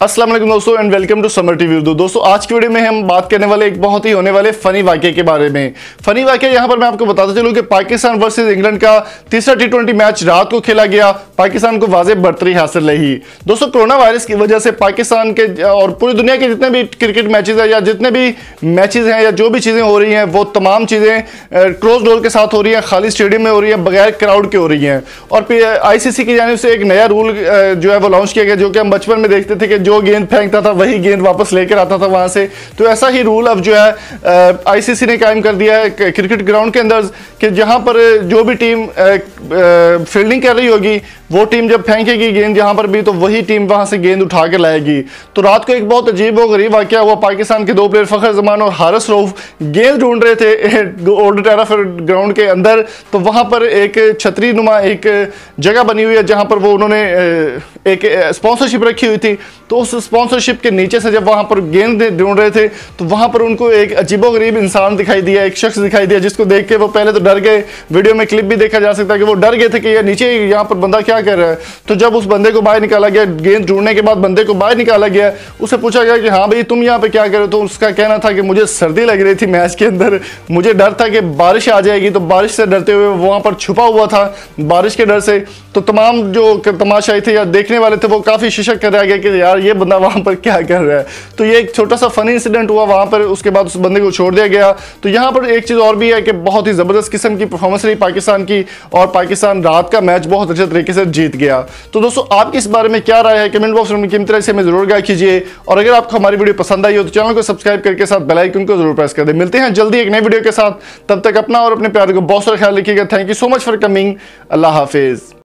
अस्सलाम वालेकुम दोस्तों and welcome to Samaa TV Urdu. दोस्तों आज की वीडियो में हम बात करने वाले एक बहुत ही होने वाले फनी वाकये के बारे में। फनी वाकया यहां पर मैं आपको बताता चलूं कि पाकिस्तान वर्सेस इंग्लैंड का तीसरा टी20 मैच रात को खेला गया। पाकिस्तान को वाज़ेह बढ़तरी हासिल रही। दोस्तों कोरोना वायरस की वजह से पाकिस्तान के और पूरी दुनिया के जितने भी क्रिकेट मैचेज हैं या जितने भी मैचेज हैं या जो भी चीज़ें हो रही हैं वो तमाम चीज़ें क्लोज डोर के साथ हो रही हैं, खाली स्टेडियम में हो रही है, बगैर क्राउड के हो रही हैं। और ICC की जानिब से एक नया रूल जो है वो लॉन्च किया गया, जो कि हम बचपन में देखते थे कि जो गेंद फेंकता था वही गेंद वापस लेकर आता था वहां से। तो ऐसा ही रूल अब जो है ICC ने कायम कर दिया है क्रिकेट ग्राउंड के अंदर कि जहां पर जो भी टीम फील्डिंग कर रही होगी वो टीम जब फेंकेगी गेंद जहां पर भी तो वही टीम वहां से गेंद उठा कर लाएगी। तो रात को एक बहुत अजीब और गरीब वाकया हुआ। पाकिस्तान के दो प्लेयर फखर जमान और हारिस रऊफ गेंद ढूंढ रहे थे ओल्ड ट्रैफर्ड ग्राउंड के अंदर। तो वहां पर एक छतरी नुमा एक जगह बनी हुई है जहां पर वो उन्होंने एक स्पॉन्सरशिप रखी हुई थी। तो उस स्पॉन्सरशिप के नीचे से जब वहां पर गेंद ढूंढ रहे थे तो वहां पर उनको एक अजीबोगरीब इंसान दिखाई दिया, एक शख्स दिखाई दिया जिसको देख के वो पहले तो डर गए। वीडियो में क्लिप भी देखा जा सकता है कि वो डर गए थे कि ये नीचे यहाँ पर बंदा क्या कर रहा है। तो जब उस बंदे को बाहर निकाला गया, गेंद ढूंढने के बाद बंदे को बाहर निकाला गया, उसे पूछा गया कि हाँ भाई तुम यहाँ पे क्या कर रहे हो। तो उसका कहना था कि मुझे सर्दी लग रही थी मैच के अंदर, मुझे डर था कि बारिश आ जाएगी। तो बारिश से डरते हुए वहां पर छुपा हुआ था बारिश के डर से। तो तमाम जो तमाशाई थे या देखने वाले थे वो काफी शिशक कर रहे कि यार ये बंदा वहां पर क्या कर रहा है। तो ये एक छोटा सा फनी इंसिडेंट हुआ वहां पर। उसके बाद उस बंदे को छोड़ दिया गया। तो यहाँ पर एक चीज और भी है कि बहुत ही जबरदस्त किस्म की परफॉर्मेंस रही पाकिस्तान की और पाकिस्तान रात का मैच बहुत अच्छे तरीके से जीत गया। तो दोस्तों आपकी इस बारे में क्या राय है कमेंट बॉक्स में कीमती राय से हमें जरूर गाइड कीजिए। और अगर आपको हमारी वीडियो पसंद आई हो तो चैनल को सब्सक्राइब करके साथ बेल आइकन को जरूर प्रेस कर दें। मिलते हैं जल्दी एक नई वीडियो के साथ, तब तक अपना और अपने प्यार को बहुत सारा ख्याल रखिएगा। Thank you so much for coming. अल्लाह हाफिज।